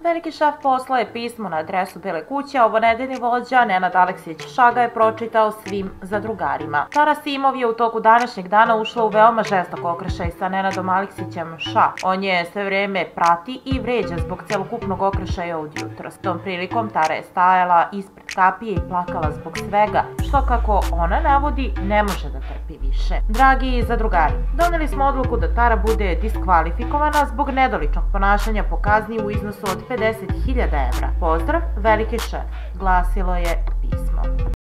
Veliki šef poslao je pismo na adresu Bele kuće, a ovonedeljni vođa Nenad Aleksić Šaga je pročitao svim zadrugarima. Tara Simov je u toku današnjeg dana ušla u veoma žestok okršaj sa Nenadom Aleksićem Ša. On je sve vreme prati i vređa zbog celokupnog okršaja od jutros. Tom prilikom Tara je stajala ispred kapije i plakala zbog svega, što kako ona navodi ne može da trpi više. Dragi zadrugari, doneli smo odluku da Tara bude diskvalifikovana zbog nedoličnog ponašanja po kazni u iznosu od 50.000 evra. Pozdrav, veliki šef, glasilo je pismo.